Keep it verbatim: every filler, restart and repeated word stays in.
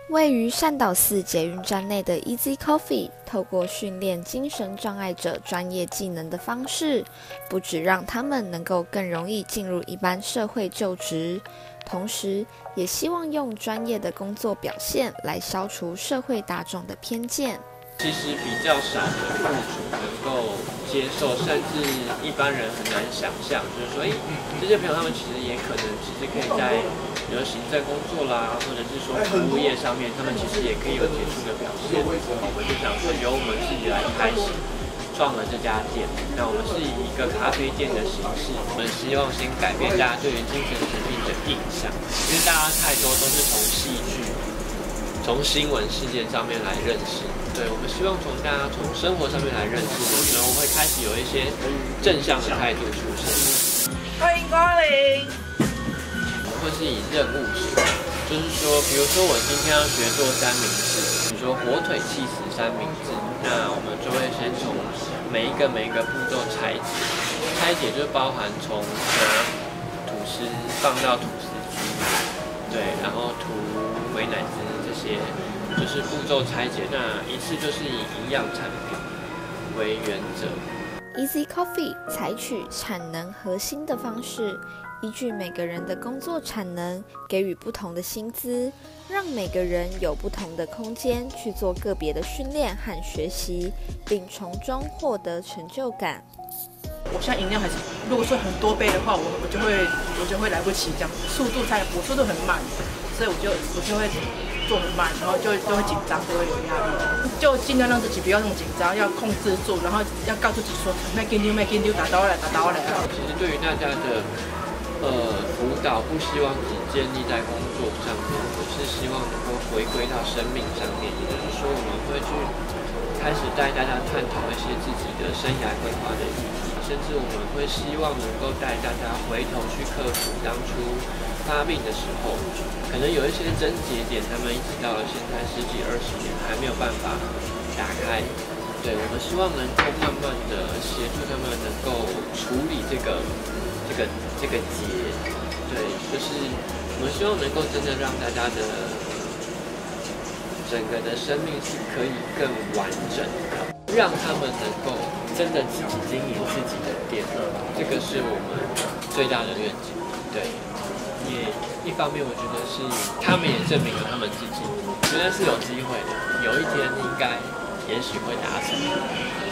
位于善导寺捷运站内的 Easy Coffee， 透过训练精神障碍者专业技能的方式，不只让他们能够更容易进入一般社会就职，同时也希望用专业的工作表现来消除社会大众的偏见。 其实比较少的雇主能够接受，甚至一般人很难想象，就是说，哎，这些朋友他们其实也可能其实可以在比如行政工作啦，或者是说服务业上面，他们其实也可以有杰出的表现。我们就想说，由我们自己来开始创了这家店。那我们是以一个咖啡店的形式，我们希望先改变大家对于精神疾病的印象，因为大家太多都是从戏剧、从新闻事件上面来认识。对，我们希望从大家从生活上面来认识，然后我们会开始有一些正向的态度出现。 欢迎光临。 会是以任务型，就是说，比如说我今天要学做三明治，比如说火腿起司三明治，那我们就会先从每一个每一个步骤拆解，拆解就包含从拿吐司放到吐司机，对，然后涂美乃滋这些。就是步骤拆解，那一次就是以营养产品为原则。 Easy Coffee 采取产能核心的方式，依据每个人的工作产能，给予不同的薪资，让每个人有不同的空间去做个别的训练和学习，并从中获得成就感。 我现在饮料还是，如果说很多杯的话，我我就会我就会来不及这样，速度太我速度很慢，所以我就我就会。做很慢，然后就就会紧张，就会有压力，就尽量让自己不要那么紧张，要控制住，然后要告诉自己说，别紧张，别紧张，打倒来，打倒来。 其实对于大家的呃辅导，不希望只建立在工作上面，而是希望能够回归到生命上面。也就是说，我们会去开始带大家探讨一些自己的生涯规划的议题，甚至我们会希望能够带大家回头去克服当初发病的时候。可能有一些症结点，他们一直到了现在十几二十年还没有办法打开。对，我们希望能够慢慢的协助他们能够处理这个这个这个结。对，就是我们希望能够真的让大家的整个的生命是可以更完整的，让他们能够真的自己经营自己的店。这个是我们最大的愿景。对。也一方面，我觉得是他们也证明了他们自己，觉得是有机会的，有一天应该，也许会达成。